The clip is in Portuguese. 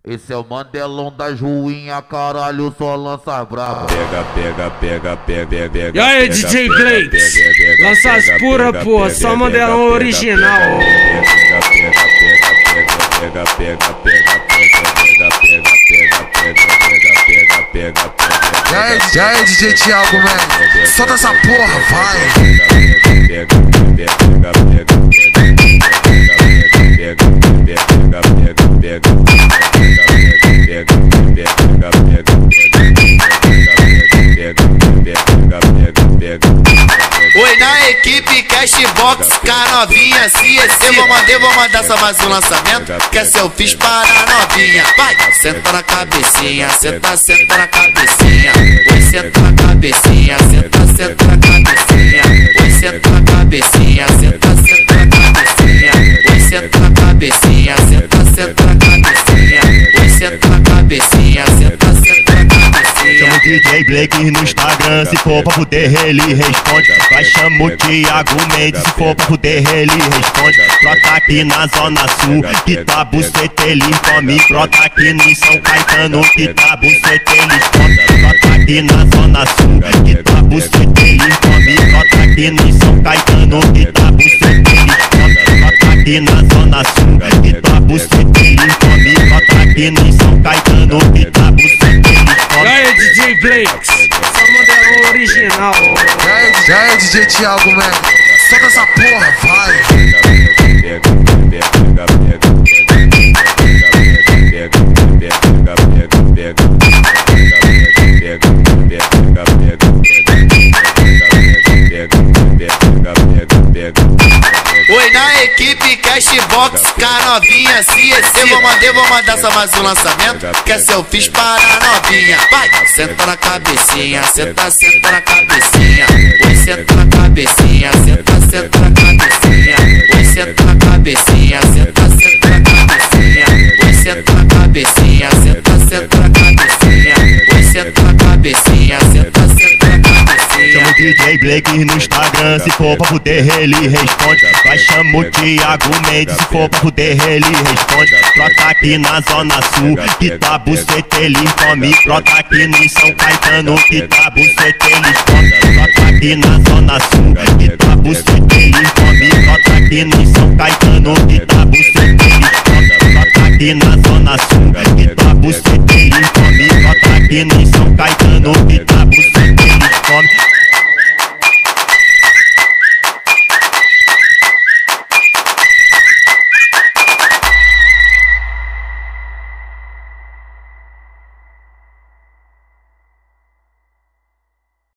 Esse é o Mandelão das ruinhas, caralho, só lança braba. Pega. E aí, DJ Blakes? Lança as pura, pô, só Mandelão original. E aí, DJ Thiago, man, solta essa porra, vai. Oi, na equipe Cashbox, novinha, CEC. Vou mandar só mais um lançamento, que é selfies para novinha. Vai, senta na cabecinha, senta na cabecinha. Oi, senta na cabecinha, senta na cabecinha. Oi, senta na cabecinha, senta na cabecinha. Oi, senta na cabecinha, senta na cabecinha. Oi, senta na cabecinha, senta na cabecinha. Chama o DJ Blakes no Instagram, se for pra poder ele responde. Vai chama o Thiago Mendes, se for pra poder ele responde. Brota aqui na Zona Sul, que tá buceta, ele come. Brota aqui no São Caetano, que tá buceta, ele come. Brota aqui na Zona Sul, que tá buceta, ele come. Brota aqui no São Caetano, que tá buceta, ele come. Brota aqui na Zona Sul, que tá buceta, ele come. Brota aqui no São Caetano, que tá buceta, ele come. E aí, DJ Blakes? Só Mandelão original. E aí, DJ Thiago, man, solta essa porra, vai. Oi, na equipe Cashbox, novinha, CEC. Vou mandar só mais um lançamento, que é selfies para novinha. Vai, senta na cabecinha, senta na cabecinha. Oi, senta na cabecinha, senta na cabecinha. Oi, senta na cabecinha, senta na cabecinha. Oi, senta na cabecinha, senta na cabecinha. Oi, senta na cabecinha, senta na cabecinha. Chama o DJ Blakes no Instagram, se for pra poder ele responde. Vai chama o Thiago Mendes, se for pra poder ele responde. Brota aqui na Zona Sul, que tá buceta, ele come. Brota aqui no São Caetano, que tá buceta, ele come. Brota aqui na Zona Sul, que tá buceta, ele come. Brota aqui no São Caetano, que tá buceta, ele come. Brota aqui na Zona Sul, que tá buceta, ele come. Brota aqui no São